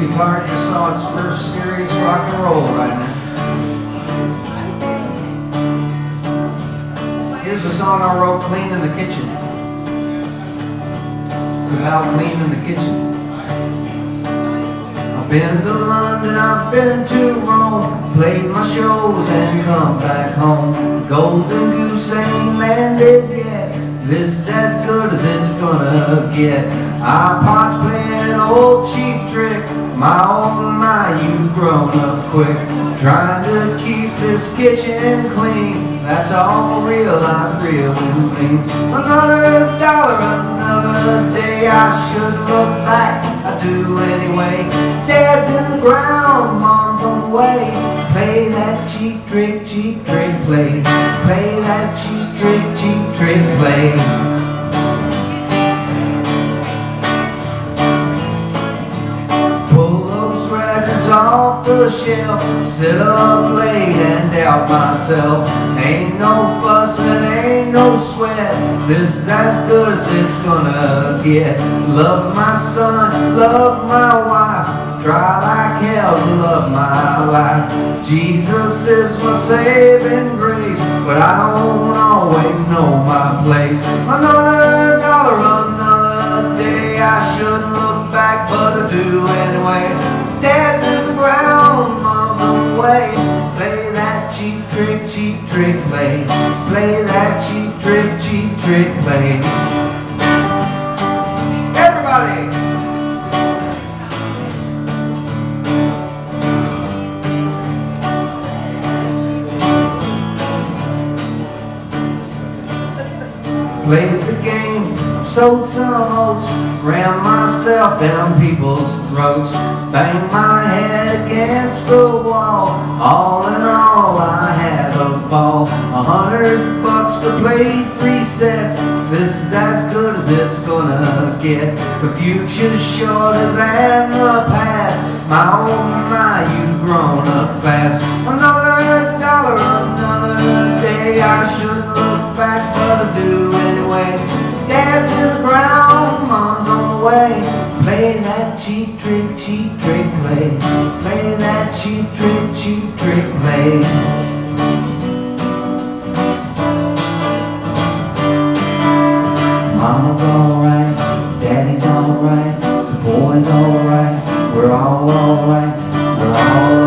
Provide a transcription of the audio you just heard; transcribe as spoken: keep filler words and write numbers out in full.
guitar just saw its first serious rock and roll right now. Here's a song I wrote, Cleaning the Kitchen. It's about cleaning the kitchen. I've been to London, I've been to Rome, played my shows and come back home. Golden Goose ain't landed yet, this is as good as it's gonna get. iPod's playing an old cheap trick, my oh my, you've grown up quick. Trying to keep this kitchen clean, that's all real life really means. Another dollar, another day, I should look back, I do anyway. Dad's in the ground, Mom's on the way. Play that cheap trick, cheap trick, play. Play that cheap trick, cheap trick, play. Off the shelf, sit up late and doubt myself. Ain't no fuss and ain't no sweat, this is as good as it's gonna get. Love my son, love my wife, try like hell to love my life. Jesus is my saving grace, but I don't always know my place. Another dollar, another day, I shouldn't look back, but I do anyway. Dad's in the ground, Mom's on the way. Play that cheap trick, cheap trick, play. Play that cheap trick, cheap trick, play. Everybody! Played the game, sowed some oats, ran myself down people's throats, banged my head against the wall. All in all, I had a ball. A hundred bucks to play three sets, this is as good as it's gonna get. The future's shorter than the past, my oh my, you've grown up fast. Another dollar, another day, I shouldn't look back, but I do anyway. Dad's in the ground, Mom's on the way. Play that cheap trick, cheap trick, play. Play that cheap trick, cheap trick, play. Mama's alright, Daddy's alright, the boy's alright, we're all alright, we're all alright.